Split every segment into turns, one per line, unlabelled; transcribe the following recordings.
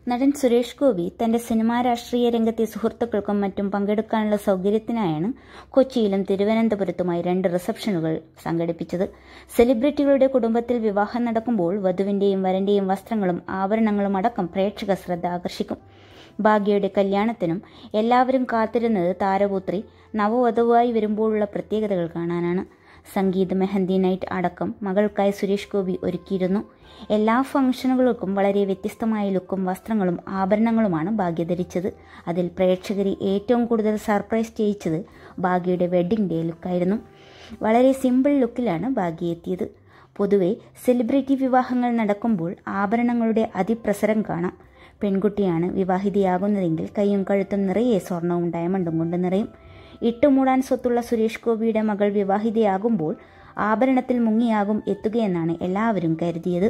നടൻ സുരേഷ് ഗോപി തന്റെ സിനിമാ രാഷ്ട്രീയ രംഗത്തെ സുഹൃത്തുക്കൾക്കും മറ്റും പങ്കെടുക്കാനുള്ള സൗകര്യത്തിനായാണ് കൊച്ചിയിലും തിരുവനന്തപുരത്തുമായി 2 റിസപ്ഷനുകൾ സംഘടിപ്പിച്ചത്. സെലിബ്രിറ്റികളുടെ കുടുംബത്തിൽ വിവാഹം നടക്കുമ്പോൾ വധുവിന്റെയും വരന്റെയും വസ്ത്രങ്ങളും ആഭരണങ്ങളും അടക്കം പ്രേക്ഷക ശ്രദ്ധ ആകർഷിക്കും. ഭാഗ്യയുടെ കല്യാണത്തിനും എല്ലാവരും കാത്തിരുന്നത് താരപുത്രി നവവധുവായി വരുമ്പോഴുള്ള പ്രത്യേകതകൾ കാണാനാണ്. സംഗീത് മെഹന്തി നൈറ്റ് അടക്കം മകൾക്കായി സുരേഷ് ഗോപി ഒരുക്കിയിരുന്നു. എല്ലാ ഫംഗ്ഷനുകൾക്കും വളരെ വ്യത്യസ്തമായ ലുക്കും വസ്ത്രങ്ങളും ആഭരണങ്ങളുമാണ് ഭാഗ്യ ധരിച്ചത്. അതിൽ പ്രേക്ഷകരെ ഏറ്റവും കൂടുതൽ സർപ്രൈസ് ചെയ്യിച്ചത് ഭാഗ്യയുടെ വെഡ്ഡിംഗ് ഡേ ലുക്കായിരുന്നു. വളരെ സിമ്പിൾ ലുക്കിലാണ് ഭാഗ്യ എത്തിയത്. പൊതുവെ സെലിബ്രിറ്റി വിവാഹങ്ങൾ നടക്കുമ്പോൾ ആഭരണങ്ങളുടെ അതിപ്രസരം കാണാം. പെൺകുട്ടിയാണ് വിവാഹിതയാകുന്നതെങ്കിൽ കൈയും കഴുത്തും നിറയെ സ്വർണവും ഡയമണ്ടും കൊണ്ട് നിറയും. ഇട്ടുമൂടാൻ സ്വത്തുള്ള സുരേഷ് ഗോപിയുടെ മകൾ വിവാഹിതയാകുമ്പോൾ ആഭരണത്തിൽ മുങ്ങിയാകും എത്തുകയെന്നാണ് എല്ലാവരും കരുതിയത്.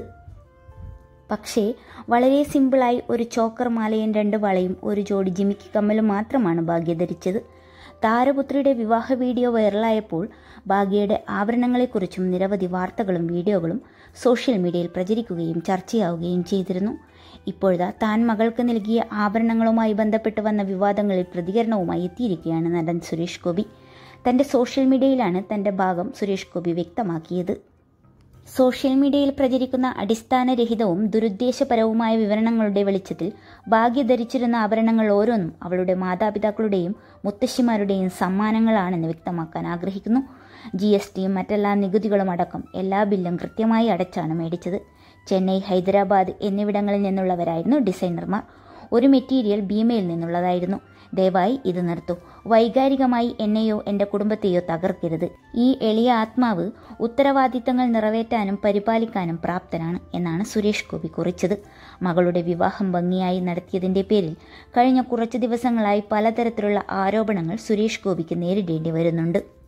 പക്ഷേ വളരെ സിമ്പിളായി ഒരു ചോക്കർ മാലയും 2 വളയും ഒരു ജോഡി ജിമിക്കി കമ്മലും മാത്രമാണ് ഭാഗ്യ ധരിച്ചത്. താരപുത്രിയുടെ വിവാഹ വീഡിയോ വൈറലായപ്പോൾ ഭാഗ്യയുടെ ആഭരണങ്ങളെക്കുറിച്ചും നിരവധി വാർത്തകളും വീഡിയോകളും സോഷ്യൽ മീഡിയയിൽ പ്രചരിക്കുകയും ചർച്ചയാവുകയും ചെയ്തിരുന്നു. ഇപ്പോഴാ താൻ മകൾക്ക് നൽകിയ ആഭരണങ്ങളുമായി ബന്ധപ്പെട്ട് വന്ന വിവാദങ്ങളിൽ പ്രതികരണവുമായി എത്തിയിരിക്കുകയാണ് നടൻ സുരേഷ് ഗോപി. തന്റെ സോഷ്യൽ മീഡിയയിലാണ് തന്റെ ഭാഗം സുരേഷ് ഗോപി വ്യക്തമാക്കിയത്. സോഷ്യൽ മീഡിയയിൽ പ്രചരിക്കുന്ന അടിസ്ഥാനരഹിതവും ദുരുദ്ദേശപരവുമായ വിവരണങ്ങളുടെ വെളിച്ചത്തിൽ ഭാഗ്യ ധരിച്ചിരുന്ന ആഭരണങ്ങൾ ഓരോന്നും അവളുടെ മാതാപിതാക്കളുടെയും മുത്തശ്ശിമാരുടെയും സമ്മാനങ്ങളാണെന്ന് വ്യക്തമാക്കാൻ ആഗ്രഹിക്കുന്നു. GSTയും മറ്റെല്ലാ നികുതികളും അടക്കം എല്ലാ ബില്ലും കൃത്യമായി അടച്ചാണ് മേടിച്ചത്. ചെന്നൈ, ഹൈദരാബാദ് എന്നിവിടങ്ങളിൽ നിന്നുള്ളവരായിരുന്നു ഡിസൈനർമാർ. ഒരു മെറ്റീരിയൽ ഭീമയിൽ നിന്നുള്ളതായിരുന്നു. ദയവായി ഇത് നിർത്തൂ. വൈകാരികമായി എന്നെയോ എൻ്റെ കുടുംബത്തെയോ തകർക്കരുത്. ഈ എളിയ ആത്മാവ് ഉത്തരവാദിത്തങ്ങൾ നിറവേറ്റാനും പരിപാലിക്കാനും പ്രാപ്തനാണ് എന്നാണ് സുരേഷ് ഗോപി കുറിച്ചത്. മകളുടെ വിവാഹം ഭംഗിയായി നടത്തിയതിൻ്റെ പേരിൽ കഴിഞ്ഞ കുറച്ച് ദിവസങ്ങളായി പലതരത്തിലുള്ള ആരോപണങ്ങൾ സുരേഷ് ഗോപിക്ക് നേരിടേണ്ടി വരുന്നുണ്ട്.